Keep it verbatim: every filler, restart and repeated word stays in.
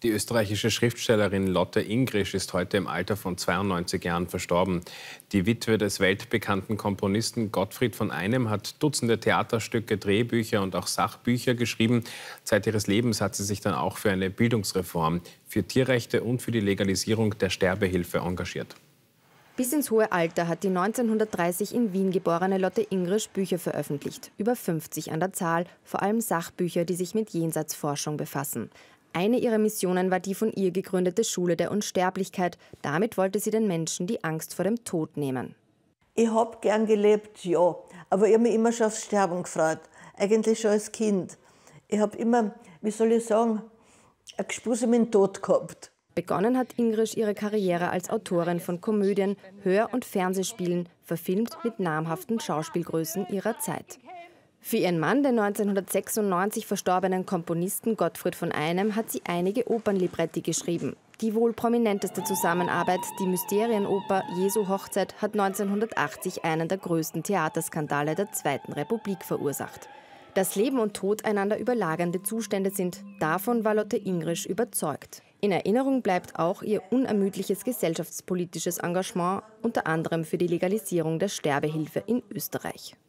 Die österreichische Schriftstellerin Lotte Ingrisch ist heute im Alter von zweiundneunzig Jahren verstorben. Die Witwe des weltbekannten Komponisten Gottfried von Einem hat Dutzende Theaterstücke, Drehbücher und auch Sachbücher geschrieben. Zeit ihres Lebens hat sie sich dann auch für eine Bildungsreform, für Tierrechte und für die Legalisierung der Sterbehilfe engagiert. Bis ins hohe Alter hat die neunzehnhundertdreißig in Wien geborene Lotte Ingrisch Bücher veröffentlicht. Über fünfzig an der Zahl, vor allem Sachbücher, die sich mit Jenseitsforschung befassen. Eine ihrer Missionen war die von ihr gegründete Schule der Unsterblichkeit. Damit wollte sie den Menschen die Angst vor dem Tod nehmen. Ich habe gern gelebt, ja, aber ich habe mich immer schon aufs Sterben gefreut. Eigentlich schon als Kind. Ich habe immer, wie soll ich sagen, ein Gespür mit dem Tod gehabt. Begonnen hat Ingrisch ihre Karriere als Autorin von Komödien, Hör- und Fernsehspielen, verfilmt mit namhaften Schauspielgrößen ihrer Zeit. Für ihren Mann, den neunzehnhundertsechsundneunzig verstorbenen Komponisten Gottfried von Einem, hat sie einige Opernlibretti geschrieben. Die wohl prominenteste Zusammenarbeit, die Mysterienoper Jesu Hochzeit, hat neunzehnhundertachtzig einen der größten Theaterskandale der Zweiten Republik verursacht. Dass Leben und Tod einander überlagernde Zustände sind, davon war Lotte Ingrisch überzeugt. In Erinnerung bleibt auch ihr unermüdliches gesellschaftspolitisches Engagement, unter anderem für die Legalisierung der Sterbehilfe in Österreich.